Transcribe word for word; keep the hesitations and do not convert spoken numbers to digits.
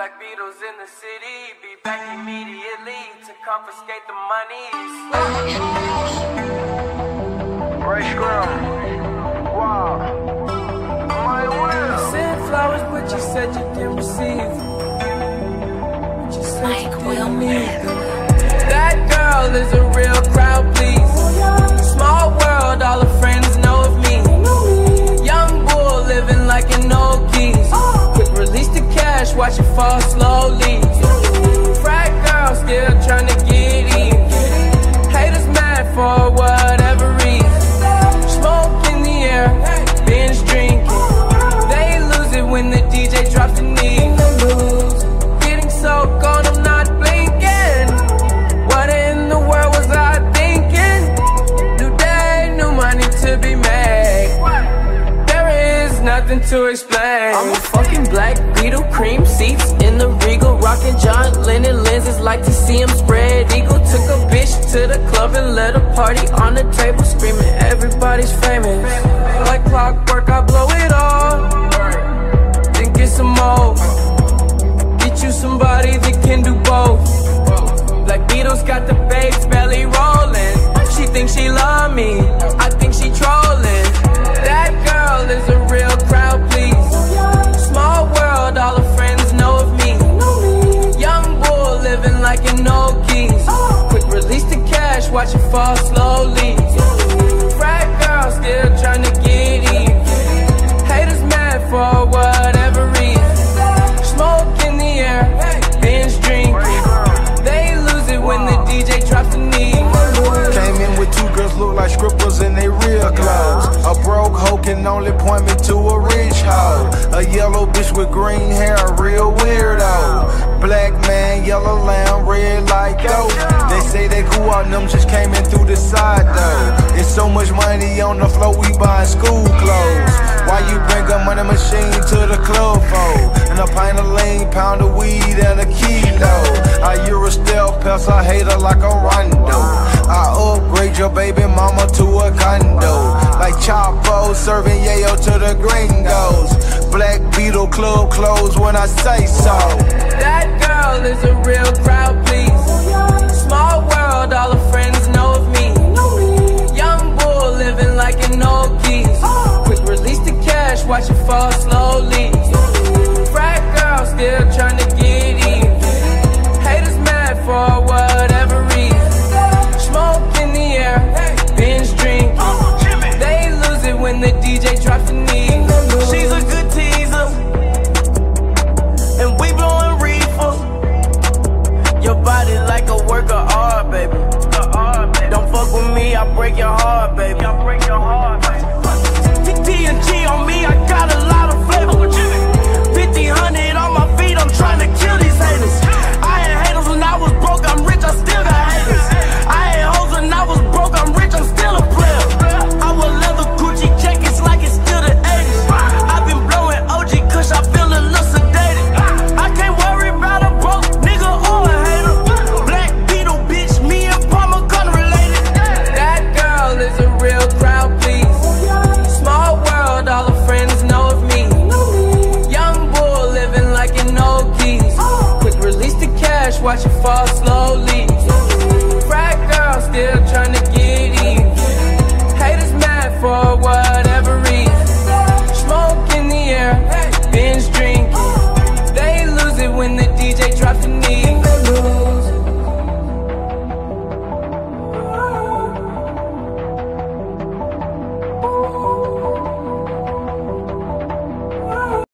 Black Beatles in the city, be back immediately to confiscate the monies. Ray Scrum. Wow. My will. You sent flowers, but you said you didn't receive. But you said you didn't need them. That girl is a real crowd, please. Small world, all her friends know of me. Young bull living like an old geese. Quick release the cash, watch it fall slowly. Frat girl still trying to get in. Haters mad for whatever reason. Smoke in the air, binge drinking. They lose it when the D J drops the knee. Getting so gone, I'm not blinking. What in the world was I thinking? New day, new money to be made. There is nothing to explain. I'm a fucking Black Beetle, cream seats in the Regal, rocking John Lennon lenses, like to see him spread eagle. Took a bitch to the club and let a party on the table, screaming everybody's famous. Like clockwork, I blow it all, then get some more. Get you somebody that can do both. Black Beatles got the babes belly rolling. She thinks she love me, I think she trolling. That girl is a real crowd, please. Small world, all her friends know of me. Young bull living like an old geese. Quick release the cash, watch it fall slowly. Frat girl still trying to get in. Haters mad for whatever reason. Smoke in the air, binge drinking. They lose it when the D J drops the knee. Came in with two girls look like strippers in they real clothes. A broke hoe can only point me to a rich hoe. A yellow bitch with green hair, a real weirdo. Black man, yellow lamb, red like dope. They say they cool out, them just came in through the side though. It's so much money on the floor, we buying school clothes. Why you bring a money machine to the club for? And a pint of lean, pound of weed, and a kilo. I Eurostel pest, I hate her like a rondo. I upgrade your baby mama to a condo. Like Chapo serving yayo to the gringos. Black Beetle club closed when I say so. That girl is a real crowd, please. Small world, all her friends know of me. Young bull living like an old geese. Quick release the cash, watch it fall slowly. Frat girl still trying to get in. Haters mad for whatever reason. Smoke in the air, binge drinking. They lose it when the D J drops the knee. She's a good teaser, and we blowing reefer. Your body like a work of art, baby. Don't fuck with me, I break your heart, baby. I break your heart.